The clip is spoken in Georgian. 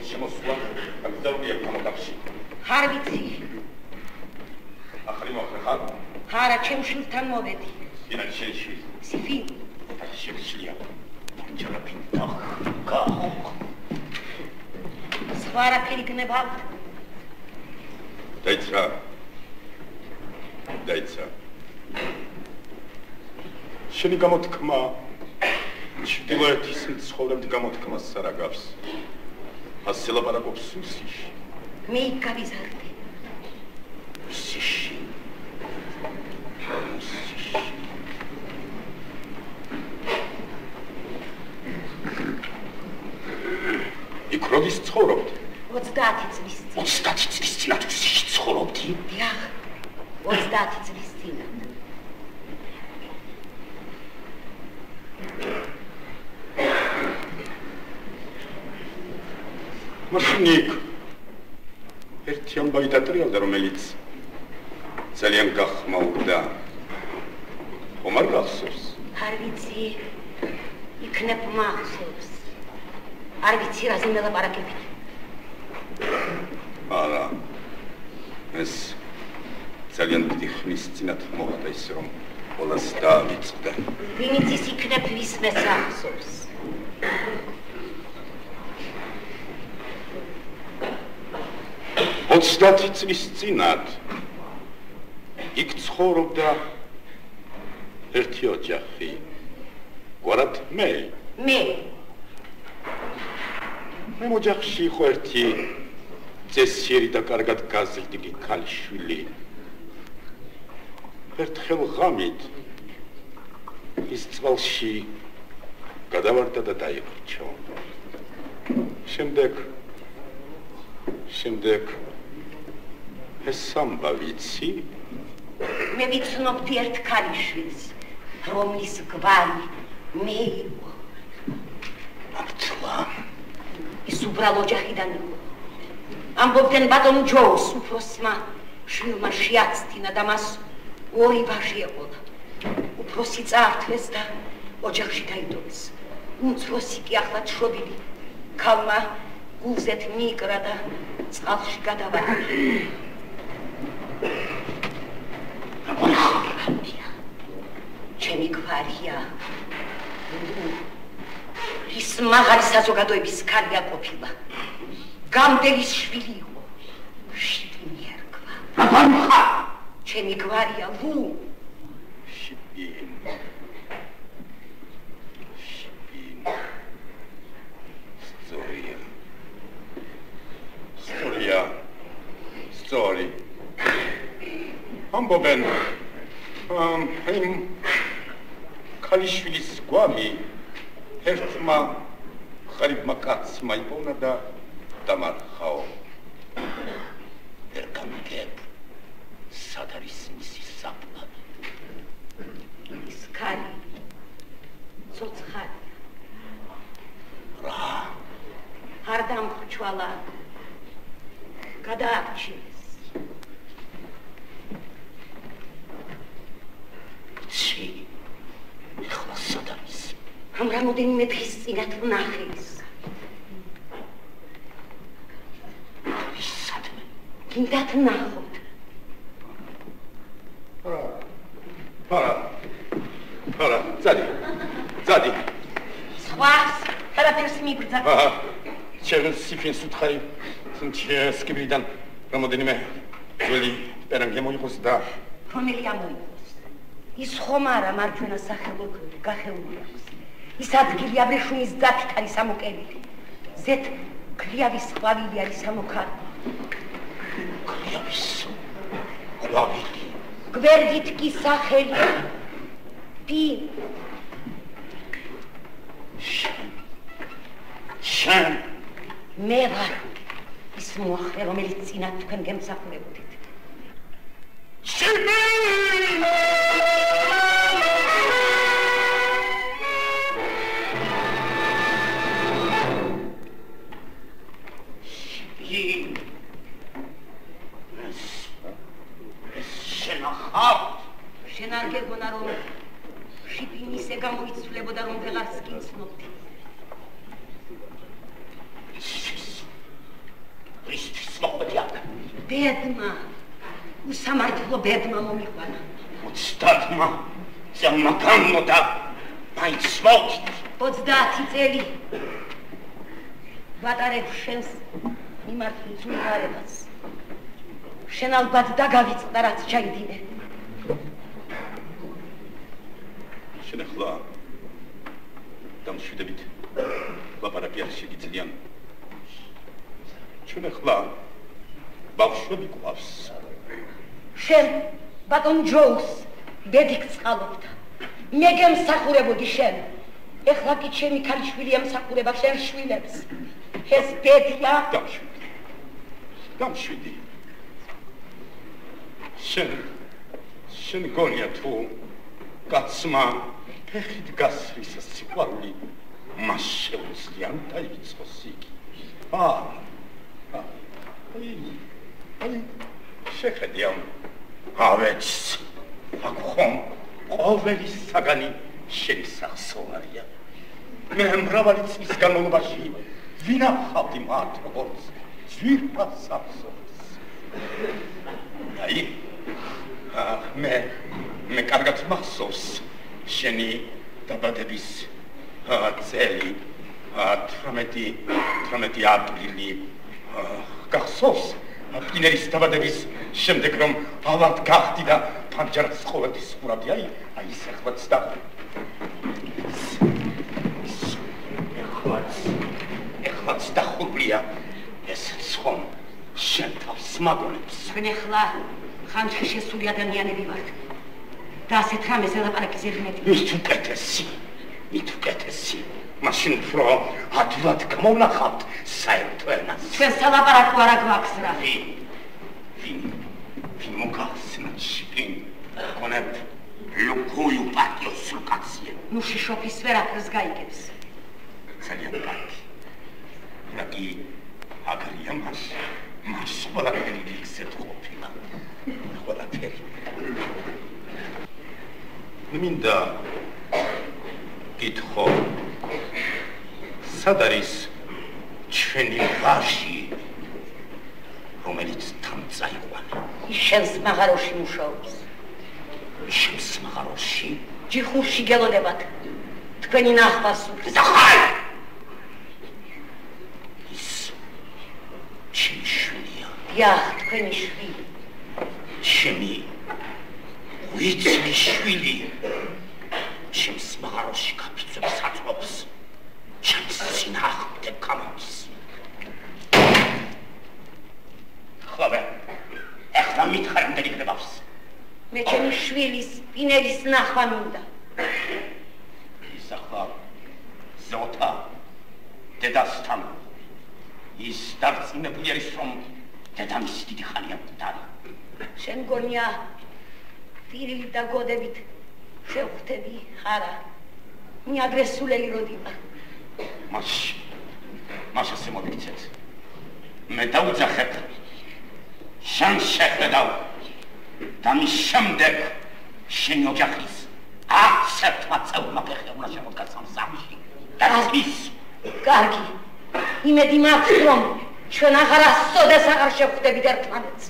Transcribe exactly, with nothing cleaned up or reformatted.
შემოსვლა აკრძალულია გამოდახში. არ ვიცი. ახალი მოხდა ხარ? არა, ჩემ შვილთან მოვედი. ვინაც შენ შვილი? სიფი. შევშლია. ჯერაფინ გაო. სხვა რაფერი გნებავთ? დაიცა. დაიცა. შენი გამოთქმა ჩრდილოეთის მცხოვრებთ გამოთქმას არ აგავს. ასე ლაპარაკობს სუსიში. მე იქ გავიზარდე. სუსიში. სუსიში. იქ როდის ცხოვრობთ? ოცდაათი წლის წინ. ოცდაათი წლის წინ სუსიში ცხოვრობდი? დიახ. ოცდაათი წლის წინ. მაშინ ერთი ამბავი დატრიალდა, რომელიც ძალიან გახმაურდა. ხომ არ გახსოვს? არ ვიცი. იქნებ მახსოვს. არ ვიცი რაზე მელაპარაკებით. არა. ეს ძალიან დიდი ხნის წინათ მოხდა ის, რომ ყველას დაავიწყდა. ვინც ის იქნებ ვისმეს ახსოვს. ოცდაათი წლის წინათ იქ ცხოვრობდა ერთი ოჯახი. გვარად მე. მე. მე ოჯახში იყო ერთი წესიერი და კარგად გაზრდილი ქალიშვილი. ერთხელ ღამით ის წყალში გადავარდა და დაიხრჩო. შემდეგ შემდეგ ეს ამბავიცი მე ვიცნობდი ერთ ქალიშვილს, რომლის გვარი მე იყო. მართლა ის უბრალო ოჯახიდან იყო. ამბობდნენ ბატონ ჯოუს უფროსმა შვილმა შეაცდინა და მას ორი ვაჟი ეყოლა. უფროსი წაართვეს და ოჯახში დაიდოვეს. უმცროსი კი ახლა შობილი. ქალმა გულზეთ მიიკრა და წყალში გადავარდა. ჩემი გვარია. ის მაღალი საზოგადოების ქალია ყოფილა. გამდელის შვილი იყო. შიპინი ერქვა. აბანხა! ჩემი გვარია ლუ. შიპინი. შიპინი. სწორია. სწორია. სწორი. ამბობენ, იმ ქალიშვილის გვამი ერთმა ღარიბმა კაცმა იპოვნა და დამარხაო. ვერ გამიგებ, სად არის მისი საფლავი? ის ქალი ცოცხალია. რა? არ დამხრჩვალა. გადაარჩინეს. ში, ეხლა სად არის? ამ რამოდენიმე დღის წინათ ვნახე ის. ის სადმე? გინდათ ნახოთ. არა, არა, არა, ძადი, ძადი. სხვას ყველაფერს მიბრძა. აჰა, ჩემს სიფინს უთხარი, ჩემს კიბიდან რამოდენიმე ძველი პერანგი მოიყოს და რომელი ამოიღოს? ის ხომ არა მარჯვენა სახელო გახეული აქვს. ის ადგილი აბრეშუმის ძაფით არის ამოკერილი. ზეთ ქლიავის ყვავილი არის ამოქარი. ქლიავის ყვავილი? გვერდით კი სახელი პი. შენ. შენ. მე ვარ ის მოახლე, რომელიც წინათ თქვენ გემსახურებოდით. შენი! შენ არ გეგონა რომ შიპინი ისე გამოიცვლებოდა რომ ვეღარს კი ცნობდი. ბედმა, უსამართლო ბედმა მომიყვანა. ოცდაათმა ძამმა გამოდა, მაინც მოვდით. ოცდაათი წელი ვატარებ შენს მიმართულ ზუმარებას. შენ ალბათ დაგავიწყდა, რაც ჩაიდინე. შენ ახლა დამშვიდებით ლაპარაკი არ შეგიძლიან. შენ ახლა ბავშვები გვყავს. შენ ბატონ ჯოუს ბედით წყალობდა. მე გემსახურებოდი შენ. ეხლა კი ჩემი ქალიშვილი ემსახურება შენ შვილებს. ეს ბედია? დამშვიდი. დამშვიდი. შენ შენ გონია თუ კაცმა ფეხით გასრის სიყვარული მას შეუძლია დაიწყოს იგი. აა აი აი შეხედია ავეც აქ ხომ ყოველი საგანი შენი სახსოვარია. მე მრავალი წლის განმავლობაში ვინახავდი მათ როგორც ძვირფას სახსოვს. აი ახ მე მე კარგად მახსოვს შენი დაბადების წელი თვრამეტი თვრამეტი აპრილი გახსოვს პინერის დაბადების შემდეგ რომ ავად გახდი და პანჯარას ყოველთვის ხურავდი აი აი ეს ახლაც და ახლაც ახლაც დახურულია ეს ხომ შენ თავს მაგონებს ჩვენ ახლა ხანში შესული ადამიანები ვართ და ასეთ რამეს ელაპარაკი ზედმეტი მით უკეთესი მით უკეთესი მაშინ უფრო ადვილად გამოვნახავთ საერთო ენას ჩვენ სალაპარაკო არა გვაქვს რა ვინ ვინ ვინ მოგახსენათ შინ კონებ ლუკუიუ პატიოს ლუკაცია ნუ შიშოფის ვერაფერს გაიგებს ძალიან კარგი რაგი აგრია მას მას ყველაფერი იქცეთ ყოფილა ყველაფერი მინდა გითხო სად არის ჩვენი ვაჟი რომელიც თან წაიყვანა ის შენს მაღაროში მუშაობს შენს მაღაროში ჯიხურში გელოდებათ თქვენი ნახვა სურს და ხარ ის ჩემი შვილია დიახ თქვენი შვილი ჩემი ვიწმი შვილი ჩემს მაღაროში გაფიცებს აწობს ჩემს წინააღმდეგ გამოდის ხავე ეხლა მითხარ უნდა იქნებავს მე ჩემი შვილის პინერის ნახვა მინდა ის ახლა ზოთა დედასთან ის დარწმუნებული არის რომ დედამისი დიდი ხანია მკვდარი შენ გონია პირით და გოდებით შევხვდები ხარა მე აგრესულელი როდიმა მას მას ასე მოგიცეთ მე დაუძახებ შენ შეხედავ და მის შემდეგ შენი ოჯახის აცერთმა წევრმა ფეხი უნდა შემოდგას ამ სამში და ის კარგი იმედი მაქვს რომ ჩვენ აღარასოდეს აღარ შევხვდებით ერთმანეთს